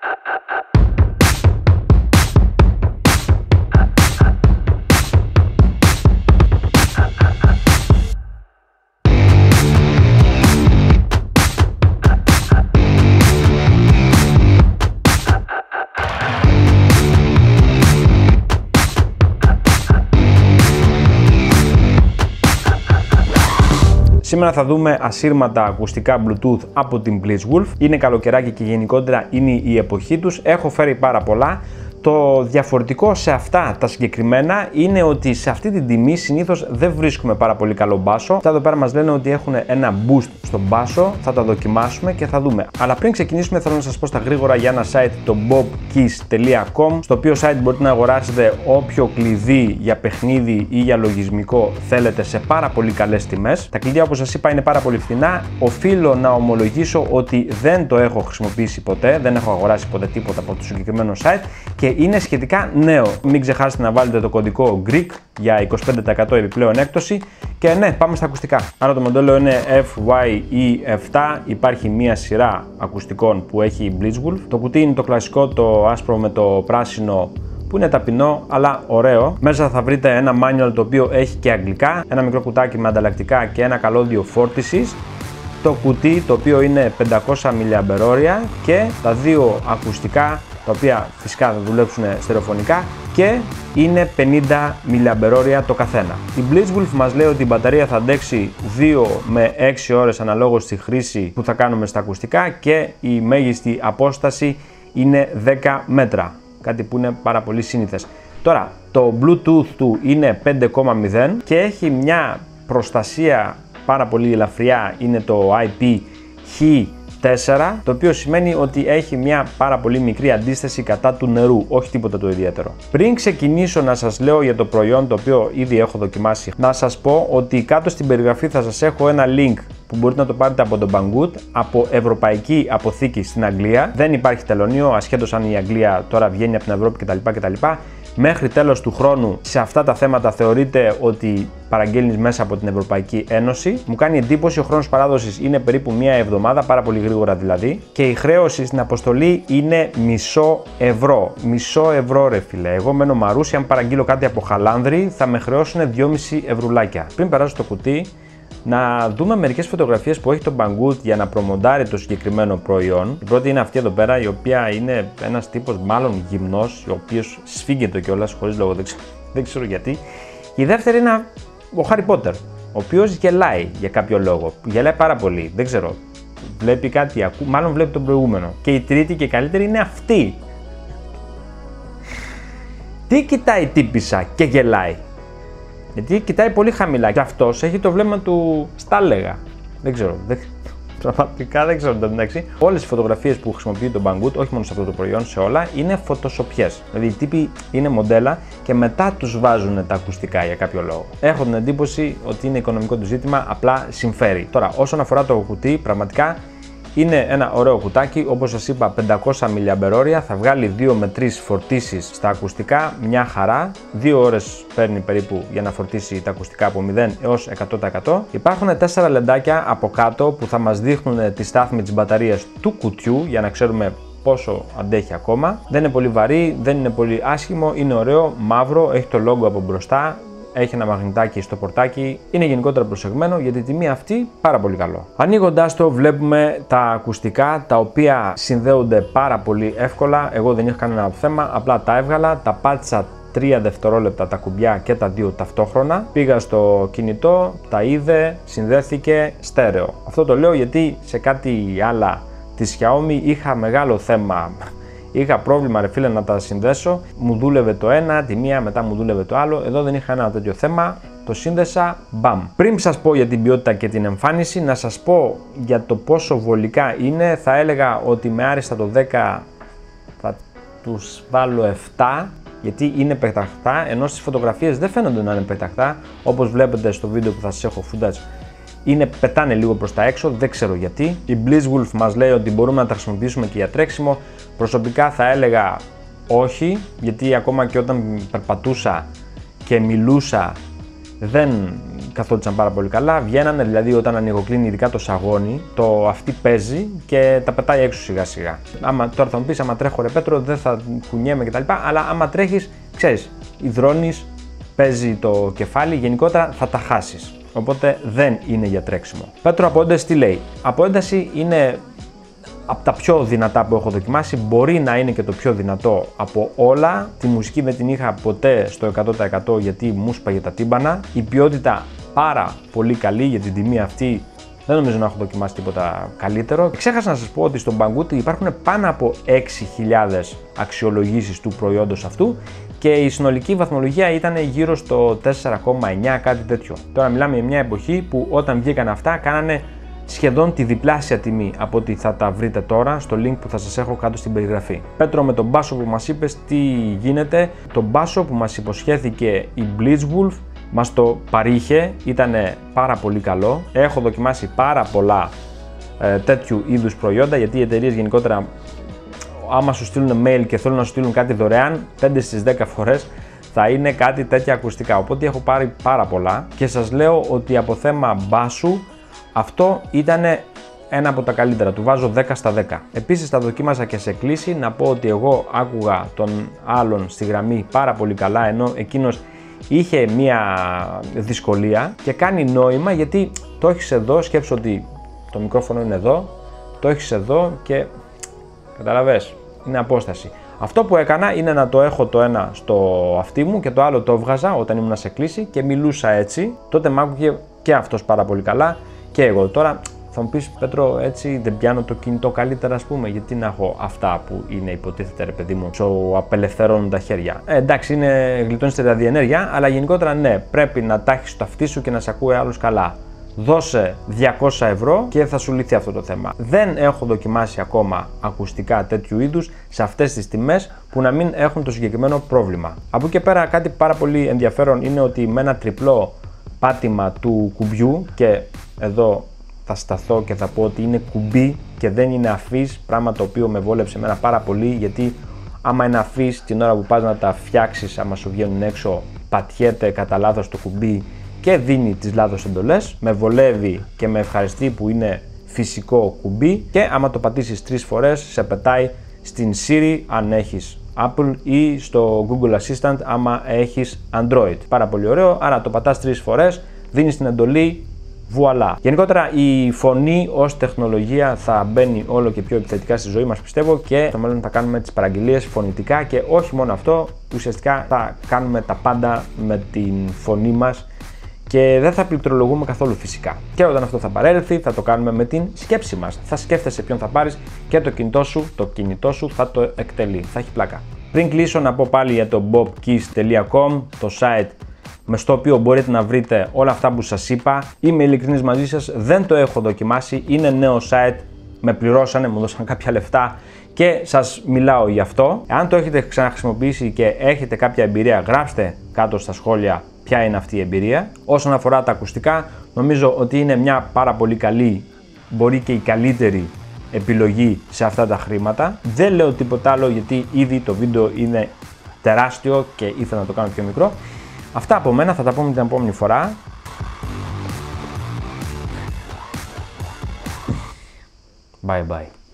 Σήμερα θα δούμε ασύρματα ακουστικά Bluetooth από την Blitzwolf. Είναι καλοκαιράκι και γενικότερα είναι η εποχή τους. Έχω φέρει πάρα πολλά. Το διαφορετικό σε αυτά τα συγκεκριμένα είναι ότι σε αυτή την τιμή συνήθως δεν βρίσκουμε πάρα πολύ καλό μπάσο. Αυτά εδώ πέρα μας λένε ότι έχουν ένα boost στον μπάσο. Θα τα δοκιμάσουμε και θα δούμε. Αλλά πριν ξεκινήσουμε θέλω να σας πω στα γρήγορα για ένα site, το bobkeys.com, στο οποίο site μπορείτε να αγοράσετε όποιο κλειδί για παιχνίδι ή για λογισμικό θέλετε σε πάρα πολύ καλές τιμές. Τα κλειδιά, όπως σας είπα, είναι πάρα πολύ φθηνά. Οφείλω να ομολογήσω ότι δεν το έχω χρησιμοποιήσει ποτέ, δεν έχω αγοράσει ποτέ τίποτα από το συγκεκριμένο site και είναι σχετικά νέο. Μην ξεχάσετε να βάλετε το κωδικό GREEK για 25% επιπλέον έκπτωση. Και ναι, πάμε στα ακουστικά. Άρα το μοντέλο είναι FYE7. Υπάρχει μία σειρά ακουστικών που έχει η Blitzwolf. Το κουτί είναι το κλασικό, το άσπρο με το πράσινο, που είναι ταπεινό αλλά ωραίο. Μέσα θα βρείτε ένα manual το οποίο έχει και αγγλικά, ένα μικρό κουτάκι με ανταλλακτικά και ένα καλώδιο φόρτισης. Το κουτί το οποίο είναι 500 mAh και τα δύο ακουστικά, τα οποία φυσικά θα δουλέψουν στερεοφωνικά και είναι 50 mAh το καθένα. Η Blitzwolf μας λέει ότι η μπαταρία θα αντέξει 2 με 6 ώρες αναλόγως στη χρήση που θα κάνουμε στα ακουστικά και η μέγιστη απόσταση είναι 10 μέτρα, κάτι που είναι πάρα πολύ σύνηθες. Τώρα, το Bluetooth του είναι 5,0 και έχει μια προστασία πάρα πολύ ελαφριά, είναι το IP-H4, το οποίο σημαίνει ότι έχει μια πάρα πολύ μικρή αντίσταση κατά του νερού, όχι τίποτα το ιδιαίτερο. Πριν ξεκινήσω να σας λέω για το προϊόν το οποίο ήδη έχω δοκιμάσει, να σας πω ότι κάτω στην περιγραφή θα σας έχω ένα link που μπορείτε να το πάρετε από τον Banggood, από ευρωπαϊκή αποθήκη στην Αγγλία. Δεν υπάρχει τελωνείο, ασχέτως αν η Αγγλία τώρα βγαίνει από την Ευρώπη κτλ. Μέχρι τέλος του χρόνου σε αυτά τα θέματα θεωρείται ότι παραγγέλνεις μέσα από την Ευρωπαϊκή Ένωση. Μου κάνει εντύπωση, ο χρόνος παράδοσης είναι περίπου μία εβδομάδα, πάρα πολύ γρήγορα δηλαδή. Και η χρέωση στην αποστολή είναι μισό ευρώ. Μισό ευρώ ρε φίλε. Εγώ μένω Μαρούσι, αν παραγγείλω κάτι από Χαλάνδρη θα με χρεώσουν 2,5 ευρουλάκια. Πριν περάσω στο κουτί, να δούμε μερικές φωτογραφίες που έχει το Banggood για να προμοντάρει το συγκεκριμένο προϊόν. Η πρώτη είναι αυτή εδώ πέρα, η οποία είναι ένας τύπος μάλλον γυμνός, ο οποίος σφίγγεται κιόλας χωρίς λόγο, δεν ξέρω γιατί. Η δεύτερη είναι ο Harry Potter, ο οποίος γελάει για κάποιο λόγο. Γελάει πάρα πολύ, δεν ξέρω. Βλέπει κάτι, μάλλον βλέπει τον προηγούμενο. Και η τρίτη και καλύτερη είναι αυτή. Τι κοιτάει η τύπισσα και γελάει? Γιατί κοιτάει πολύ χαμηλά και αυτός έχει το βλέμμα του στάλεγα. Δεν ξέρω. Πραγματικά δεν ξέρω εντάξει. Όλες οι φωτογραφίες που χρησιμοποιεί το Banggood, όχι μόνο σε αυτό το προϊόν, σε όλα, είναι φωτοσοπιές. Δηλαδή οι τύποι είναι μοντέλα και μετά τους βάζουν τα ακουστικά για κάποιο λόγο. Έχω την εντύπωση ότι είναι οικονομικό το ζήτημα, απλά συμφέρει. Τώρα, όσον αφορά το κουτί, πραγματικά είναι ένα ωραίο κουτάκι, όπως σας είπα 500 mAh, θα βγάλει 2 με 3 φορτίσεις στα ακουστικά, μια χαρά, 2 ώρες παίρνει περίπου για να φορτίσει τα ακουστικά από 0 έως 100%. Υπάρχουν 4 λεντάκια από κάτω που θα μας δείχνουν τη στάθμη της μπαταρίας του κουτιού για να ξέρουμε πόσο αντέχει ακόμα. Δεν είναι πολύ βαρύ, δεν είναι πολύ άσχημο, είναι ωραίο, μαύρο, έχει το logo από μπροστά. Έχει ένα μαγνητάκι στο πορτάκι, είναι γενικότερα προσεγμένο για τη τιμή αυτή, πάρα πολύ καλό. Ανοίγοντας το βλέπουμε τα ακουστικά τα οποία συνδέονται πάρα πολύ εύκολα. Εγώ δεν είχα κανένα θέμα, απλά τα έβγαλα, τα πάτησα 3 δευτερόλεπτα τα κουμπιά και τα δύο ταυτόχρονα. Πήγα στο κινητό, τα είδε, συνδέθηκε στέρεο. Αυτό το λέω γιατί σε κάτι άλλα της Xiaomi είχα μεγάλο θέμα. Είχα πρόβλημα ρε φίλε να τα συνδέσω, μου δούλευε το ένα, τη μία, μετά μου δούλευε το άλλο. Εδώ δεν είχα ένα τέτοιο θέμα, το σύνδεσα, μπαμ. Πριν σας πω για την ποιότητα και την εμφάνιση, να σας πω για το πόσο βολικά είναι. Θα έλεγα ότι με άριστα το 10 θα τους βάλω 7, γιατί είναι πεταχτά, ενώ στις φωτογραφίες δεν φαίνονται να είναι πεταχτά, όπως βλέπετε στο βίντεο που θα σας έχω footage. Πετάνε λίγο προς τα έξω, δεν ξέρω γιατί. Η Blitzwolf μας λέει ότι μπορούμε να τα χρησιμοποιήσουμε και για τρέξιμο. Προσωπικά θα έλεγα όχι, γιατί ακόμα και όταν περπατούσα και μιλούσα δεν καθόντουσαν πάρα πολύ καλά. Βγαίνανε, δηλαδή όταν ανοιγοκλίνει ειδικά το σαγόνι, το αυτή παίζει και τα πετάει έξω σιγά σιγά. Τώρα θα μου πεις, άμα τρέχω ρε Πέτρο, δεν θα κουνιέμαι κτλ. Αλλά άμα τρέχεις, ξέρεις, υδρώνεις, παίζει το κεφάλι, γενικότερα θα τα χάσεις. Οπότε δεν είναι για τρέξιμο. Πέτρο από ένταση τι λέει? Από ένταση είναι από τα πιο δυνατά που έχω δοκιμάσει, μπορεί να είναι και το πιο δυνατό από όλα. Τη μουσική δεν την είχα ποτέ στο 100% γιατί μου σπάγε τα τύμπανα. Η ποιότητα πάρα πολύ καλή για την τιμή αυτή. Δεν νομίζω να έχω δοκιμάσει τίποτα καλύτερο. Ξέχασα να σας πω ότι στον Banggood υπάρχουν πάνω από 6.000 αξιολογήσεις του προϊόντος αυτού και η συνολική βαθμολογία ήταν γύρω στο 4,9, κάτι τέτοιο. Τώρα μιλάμε για μια εποχή που όταν βγήκαν αυτά κάνανε σχεδόν τη διπλάσια τιμή από ό,τι θα τα βρείτε τώρα στο link που θα σας έχω κάτω στην περιγραφή. Πέτρο, με τον μπάσο που μας είπες, τι γίνεται? Το μπάσο που μας υποσχέθηκε η Blitzwolf μας το παρήχε, ήταν πάρα πολύ καλό. Έχω δοκιμάσει πάρα πολλά τέτοιου είδους προϊόντα, γιατί οι εταιρείες γενικότερα άμα σου στείλουν mail και θέλουν να σου στείλουν κάτι δωρεάν, 5 στις 10 φορές θα είναι κάτι τέτοια ακουστικά. Οπότε έχω πάρει πάρα πολλά και σας λέω ότι από θέμα μπάσου αυτό ήταν ένα από τα καλύτερα, του βάζω 10 στα 10. Επίσης τα δοκίμασα και σε κλίση, να πω ότι εγώ άκουγα τον άλλον στη γραμμή πάρα πολύ καλά, ενώ εκείνος είχε μία δυσκολία και κάνει νόημα γιατί το έχεις εδώ, σκέψου ότι το μικρόφωνο είναι εδώ, το έχεις εδώ και καταλαβες, είναι απόσταση. Αυτό που έκανα είναι να το έχω το ένα στο αυτί μου και το άλλο το έβγαζα όταν ήμουν σε κλίση και μιλούσα έτσι, τότε μ' άκουγε και αυτός πάρα πολύ καλά και εγώ. Τώρα θα μου πεις, Πέτρο, έτσι δεν πιάνω το κινητό καλύτερα, ας πούμε, γιατί να έχω αυτά που είναι υποτίθεται, ρε παιδί μου, σου απελευθερώνουν τα χέρια. Εντάξει, γλιτώνεις τη ραδιενέργεια, αλλά γενικότερα ναι, πρέπει να τα έχεις στο αυτί σου και να σε ακούει άλλος καλά. Δώσε 200 ευρώ και θα σου λυθεί αυτό το θέμα. Δεν έχω δοκιμάσει ακόμα ακουστικά τέτοιου είδους σε αυτές τις τιμές που να μην έχουν το συγκεκριμένο πρόβλημα. Από εκεί πέρα κάτι πάρα πολύ ενδιαφέρον είναι ότι με ένα τριπλό πάτημα του κουμπιού, και εδώ θα σταθώ και θα πω ότι είναι κουμπί και δεν είναι αφής, πράγμα το οποίο με βόλεψε εμένα πάρα πολύ, γιατί άμα είναι αφής την ώρα που πας να τα φτιάξεις, άμα σου βγαίνουν έξω, πατιέται κατά λάθος το κουμπί και δίνει τις λάθος εντολές. Με βολεύει και με ευχαριστεί που είναι φυσικό κουμπί και άμα το πατήσεις 3 φορές σε πετάει στην Siri αν έχεις Apple ή στο Google Assistant άμα έχεις Android. Πάρα πολύ ωραίο, άρα το πατάς 3 φορές, δίνεις την εντολή, βουαλά. Γενικότερα η φωνή ως τεχνολογία θα μπαίνει όλο και πιο επιθετικά στη ζωή μας, πιστεύω, και στο μέλλον θα κάνουμε τις παραγγελίες φωνητικά και όχι μόνο αυτό, ουσιαστικά θα κάνουμε τα πάντα με την φωνή μας και δεν θα πληκτρολογούμε καθόλου φυσικά. Και όταν αυτό θα παρέλθει, θα το κάνουμε με την σκέψη μας. Θα σκέφτεσαι ποιον θα πάρεις και το κινητό σου θα το εκτελεί. Θα έχει πλάκα. Πριν κλείσω, να πω πάλι για το bobkeys.com, το site στο οποίο μπορείτε να βρείτε όλα αυτά που σας είπα. Είμαι ειλικρινής μαζί σας, δεν το έχω δοκιμάσει, είναι νέο site, με πληρώσανε, μου δώσαν κάποια λεφτά και σας μιλάω γι' αυτό. Αν το έχετε ξαναχρησιμοποιήσει και έχετε κάποια εμπειρία, γράψτε κάτω στα σχόλια ποια είναι αυτή η εμπειρία. Όσον αφορά τα ακουστικά, νομίζω ότι είναι μια πάρα πολύ καλή, μπορεί και η καλύτερη επιλογή σε αυτά τα χρήματα. Δεν λέω τίποτα άλλο γιατί ήδη το βίντεο είναι τεράστιο και ήθελα να το κάνω πιο μικρό. Αυτά από μένα, θα τα πούμε την επόμενη φορά. Bye bye.